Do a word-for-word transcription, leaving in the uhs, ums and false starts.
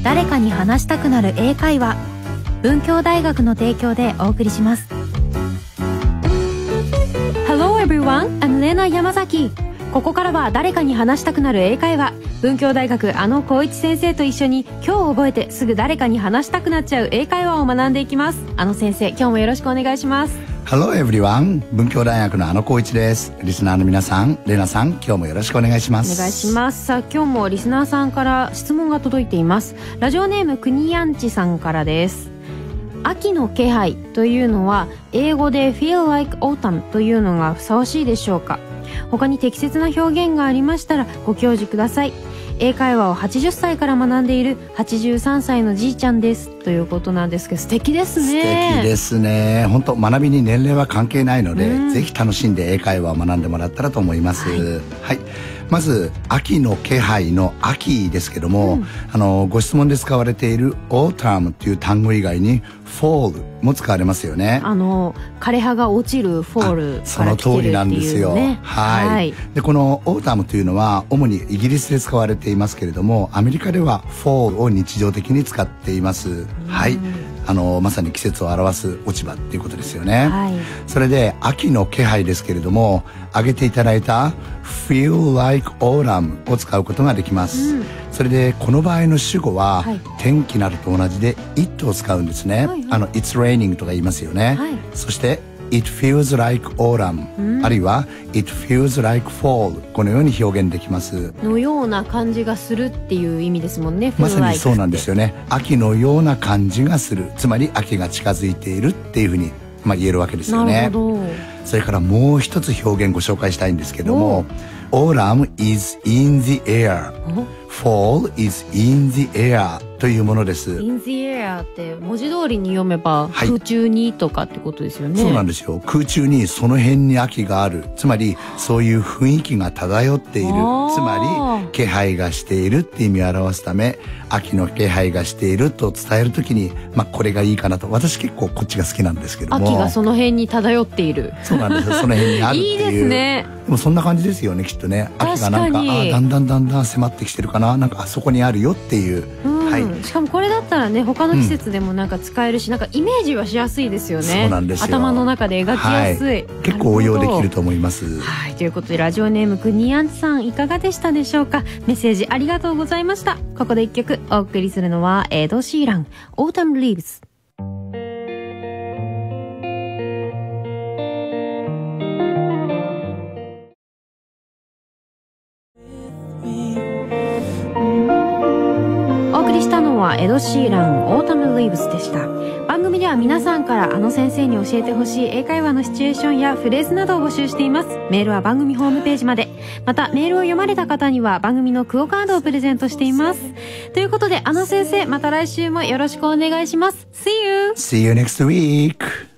誰かに話したくなる英会話、文教大学の提供でお送りします。 Hello everyone, I'm Lena Yamazaki。 ここからは誰かに話したくなる英会話、文教大学あの光一先生と一緒に今日覚えてすぐ誰かに話したくなっちゃう英会話を学んでいきます。あの先生、今日もよろしくお願いします。 Hello everyone、 文教大学のあの光一です。リスナーの皆さん、レナさん、今日もよろしくお願いします。 お願いします。さあ、今日もリスナーさんから質問が届いています。ラジオネームくにやんちさんからです。秋の気配というのは英語で feel like autumn というのがふさわしいでしょうか。他に適切な表現がありましたらご教示ください。英会話をはちじゅっさいから学んでいるはちじゅうさんさいのじいちゃんです、ということなんですけど、素敵ですね。 素敵ですね。本当学びに年齢は関係ないので、うん、ぜひ楽しんで英会話を学んでもらったらと思います。はい、はい、まず秋の気配の秋ですけども、うん、あのご質問で使われている autumn っていう単語以外に fall も使われますよね。あの枯れ葉が落ちる fall から来てるっていうね。その通りなんですよ。 はい、はい、でこの autumn というのは主にイギリスで使われていますけれども、アメリカでは fall を日常的に使っています。はい、あのまさに季節を表す落ち葉っていうことですよね。はい、それで秋の気配ですけれども、挙げていただいた feel like autumn を使うことができます。うん、それでこの場合の主語は、はい、天気などと同じで it を使うんですね。はいはい、あの it's raining とか言いますよね。はい、そして it feels like autumn、うん、あるいは it feels like fall、 このように表現できます。 のような感じがするっていう意味ですもんね。 まさにそうなんですよね。秋のような感じがする、つまり秋が近づいているっていうふうに、まあ、言えるわけですよね。なるほど。それからもう一つ表現ご紹介したいんですけども、Autumn is in the air、 Fall is in the air というものです。 in the air って文字通りに読めば、はい、空中にとかってことですよね。 そうなんですよ。空中にその辺に秋がある、つまりそういう雰囲気が漂っている、つまり気配がしているって意味を表すため、秋の気配がしていると伝えるときに、まあこれがいいかなと。私結構こっちが好きなんですけども、 秋がその辺に漂っている。 そうなんですよ。その辺にあるっていう。いいですね。でもそんな感じですよね、きっとね。秋がなんか、あ、だんだんだんだん迫ってきてるかな、なんかあそこにあるよっていう。うん、はい、 しかもこれだったらね、他の季節でもなんか使えるし、うん、なんかイメージはしやすいですよね。 そうなんですよ。 頭の中で描きやすい。はい、 結構応用できると思います。 はい、ということでラジオネームくにやんちさん、いかがでしたでしょうか。メッセージありがとうございました。ここで一曲お送りするのはエド・シーラン、Autumn Leaves。エド・シーラン、オータム・リーブスでした。番組では皆さんからあの先生に教えてほしい英会話のシチュエーションやフレーズなどを募集しています。メールは番組ホームページまで。またメールを読まれた方には番組のクオカードをプレゼントしています。ということで、あの先生、また来週もよろしくお願いします。 See you! See you next week!